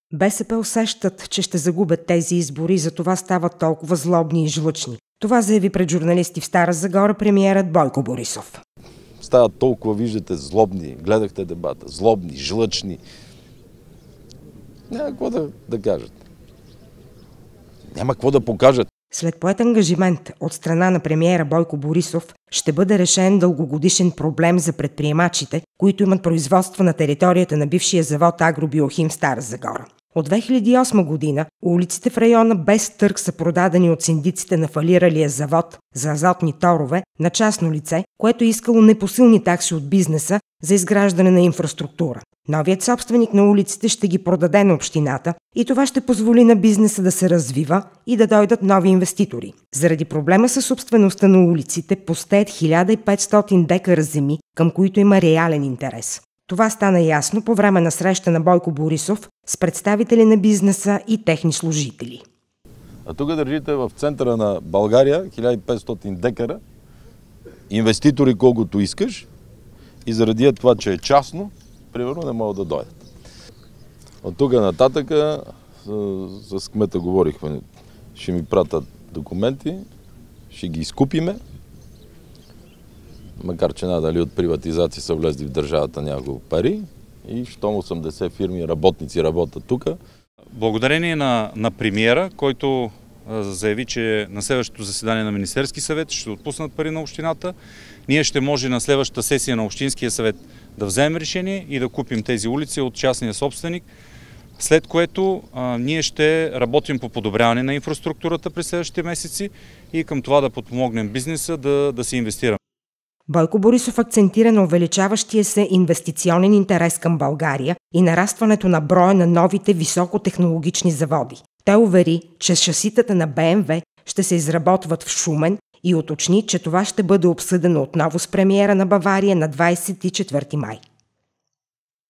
БСП усещат, че ще загубят тези избори, затова стават толкова злобни и жлъчни. Това заяви пред журналисти в Стара Загора премиерът Бойко Борисов. Стават толкова, виждате, злобни. Гледахте дебата. Злобни, жлъчни. Няма какво да кажат. Няма какво да покажат. След поет ангажимент от страна на премиера Бойко Борисов ще бъде решен дългогодишен проблем за предприемачите, които имат производство на територията на бившия завод Агробиохим в Стара Загора. От 2008 година улиците в района без търг са продадени от синдиците на фалиралия завод за азотни торове на частно лице, което е искало непосилни такси от бизнеса за изграждане на инфраструктура. Новият собственик на улиците ще ги продаде на общината и това ще позволи на бизнеса да се развива и да дойдат нови инвеститори. Заради проблема със собствеността на улиците пустеят 1500 декара земи, към които има реален интерес. Това стана ясно по време на среща на Бойко Борисов с представители на бизнеса и техни служители. А тук държите в центъра на България 1500 декара, инвеститори колкото искаш и заради това, че е частно, примерно не могат да дойдат. От тук нататъка с кмета говорихме, ще ми пратят документи, ще ги изкупиме, макар че надали от приватизация са влезли в държавата няколко пари и щом 80 фирми работници работят тук. Благодарение на премиера, който заяви, че на следващото заседание на Министерски съвет ще отпуснат пари на общината, ние ще може на следващата сесия на Общинския съвет да вземем решение и да купим тези улици от частния собственик, след което ние ще работим по подобряване на инфраструктурата през следващите месеци и към това да подпомогнем бизнеса да се инвестира. Бойко Борисов акцентира на увеличаващия се инвестиционен интерес към България и нарастването на броя на новите високотехнологични заводи. Той увери, че шаситата на БМВ ще се изработват в Шумен и уточни, че това ще бъде обсъдено отново с премиера на Бавария на 24 май.